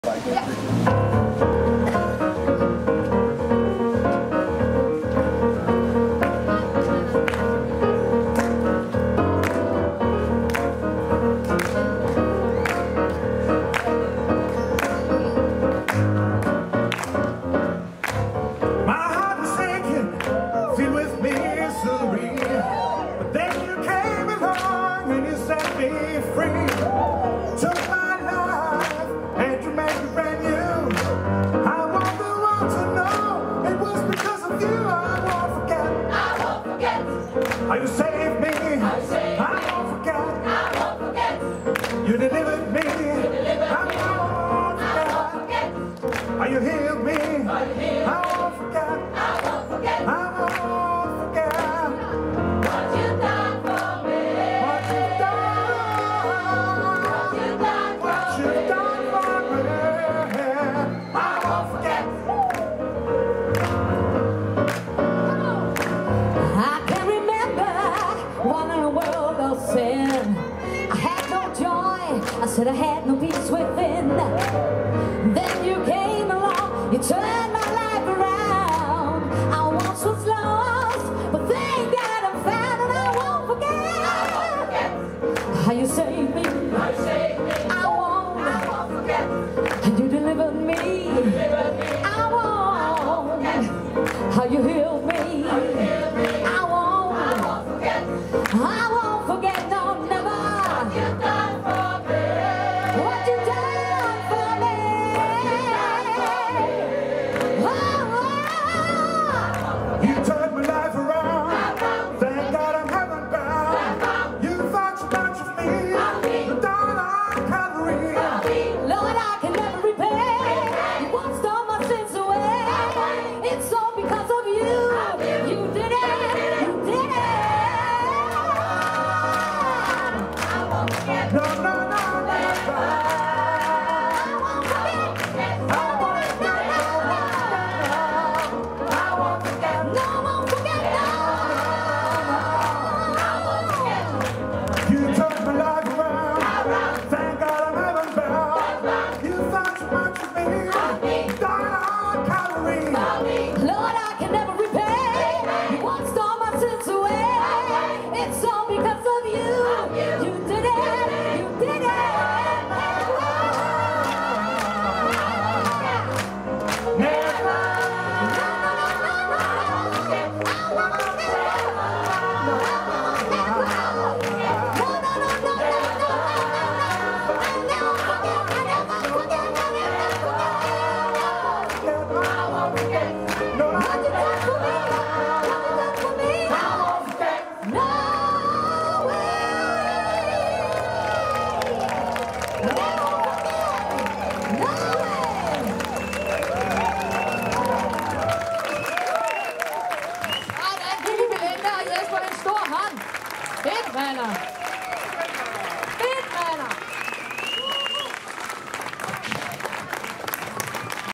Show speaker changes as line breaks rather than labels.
You saved me, I won't forget. You delivered me, I won't forget. You healed me, I won't forget. I won't forget.
What you done for me,
what you done for me, I won't forget.
I can remember one in a world of sin. I had no joy, I said I had no peace within. Then you came along, you turned my life around. I once was lost, but thank God I'm found, and I won't forget how you saved me. I won't forget. You delivered me. I won't. How you healed me. I won't forget, no, never. What you done for me. What you done for me.
You turned my life around. Thank God I'm heaven bound. You thought so much of me. You died on Calvary.
Lord, I can never repay. You washed all my sins away. It's all because of you. You did it. You did it.
No, no, no, no, no. You turned my life around. Thank God I'm heaven bound. You thought so much of me. You died on Calvary.
Lord, I can never repay. You washed all my sins away. It's all because of you. You did it. You did it.
PANA.